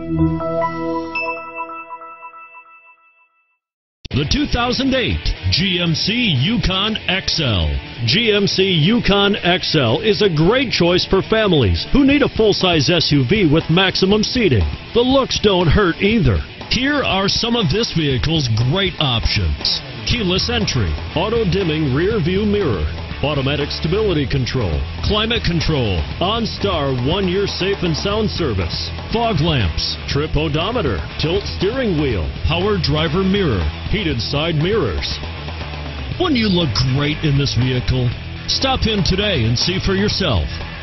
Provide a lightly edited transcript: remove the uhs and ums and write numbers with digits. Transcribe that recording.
The 2008 GMC Yukon XL. GMC Yukon XL is a great choice for families who need a full-size SUV with maximum seating. The looks don't hurt either. Here are some of this vehicle's great options: keyless entry, auto-dimming rear-view mirror, automatic stability control, climate control, OnStar 1-year safe and sound service, fog lamps, trip odometer, tilt steering wheel, power driver mirror, heated side mirrors. Wouldn't you look great in this vehicle? Stop in today and see for yourself.